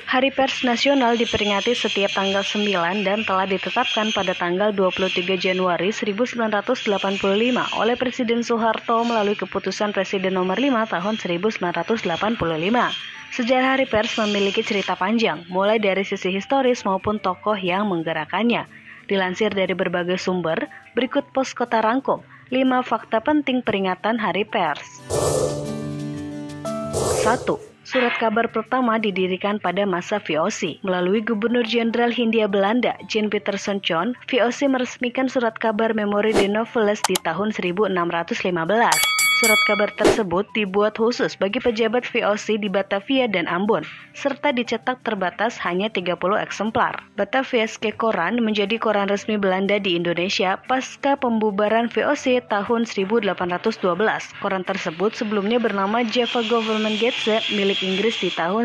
Hari Pers Nasional diperingati setiap tanggal 9 dan telah ditetapkan pada tanggal 23 Januari 1985 oleh Presiden Soeharto melalui Keputusan Presiden Nomor 5 Tahun 1985. Sejarah Hari Pers memiliki cerita panjang, mulai dari sisi historis maupun tokoh yang menggerakkannya. Dilansir dari berbagai sumber, berikut Poskota rangkum 5 fakta penting peringatan Hari Pers. 1. Surat kabar pertama didirikan pada masa VOC. Melalui Gubernur Jenderal Hindia Belanda, Jan Pieterszoon John, VOC meresmikan surat kabar Memori de Novelles di tahun 1615. Surat kabar tersebut dibuat khusus bagi pejabat VOC di Batavia dan Ambon, serta dicetak terbatas hanya 30 eksemplar. Bataviaske Koran menjadi koran resmi Belanda di Indonesia pasca pembubaran VOC tahun 1812. Koran tersebut sebelumnya bernama Java Government Gazette milik Inggris di tahun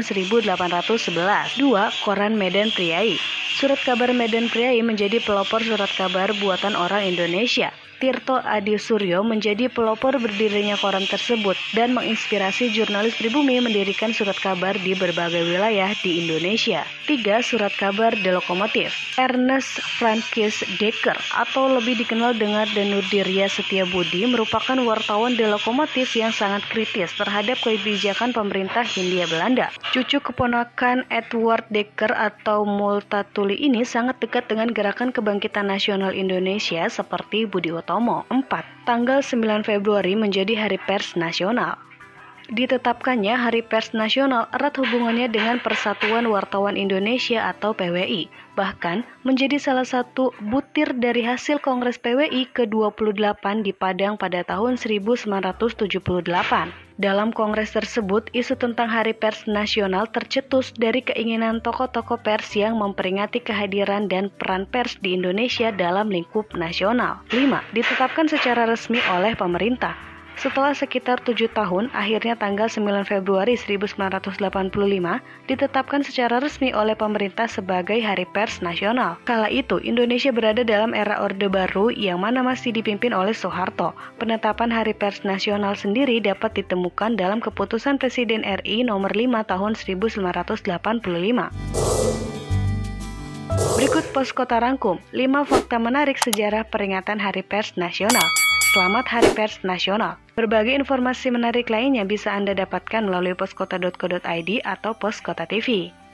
1811. 2. Koran Medan Priai. Surat kabar Medan Priai menjadi pelopor surat kabar buatan orang Indonesia. Tirto Adi Suryo menjadi pelopor berdirinya koran tersebut dan menginspirasi jurnalis pribumi mendirikan surat kabar di berbagai wilayah di Indonesia. 3. Surat kabar The Lokomotif. Ernest Francis Dekker atau lebih dikenal dengan Danudirya Setiabudi merupakan wartawan The Lokomotif yang sangat kritis terhadap kebijakan pemerintah Hindia Belanda. Cucu keponakan Edward Dekker atau Multatuli ini sangat dekat dengan gerakan kebangkitan nasional Indonesia seperti Budi Utomo. 4. Tanggal 9 Februari menjadi Hari Pers Nasional. Ditetapkannya Hari Pers Nasional erat hubungannya dengan Persatuan Wartawan Indonesia atau PWI, bahkan menjadi salah satu butir dari hasil Kongres PWI ke-28 di Padang pada tahun 1978. Dalam kongres tersebut, isu tentang Hari Pers Nasional tercetus dari keinginan tokoh-tokoh pers yang memperingati kehadiran dan peran pers di Indonesia dalam lingkup nasional. 5. Ditetapkan secara resmi oleh pemerintah. Setelah sekitar 7 tahun, akhirnya tanggal 9 Februari 1985 ditetapkan secara resmi oleh pemerintah sebagai Hari Pers Nasional. Kala itu, Indonesia berada dalam era Orde Baru yang mana masih dipimpin oleh Soeharto. Penetapan Hari Pers Nasional sendiri dapat ditemukan dalam Keputusan Presiden RI Nomor 5 Tahun 1985. Berikut Poskota rangkum 5 fakta menarik sejarah peringatan Hari Pers Nasional. Selamat Hari Pers Nasional. Berbagai informasi menarik lainnya bisa Anda dapatkan melalui poskota.co.id atau Poskota TV.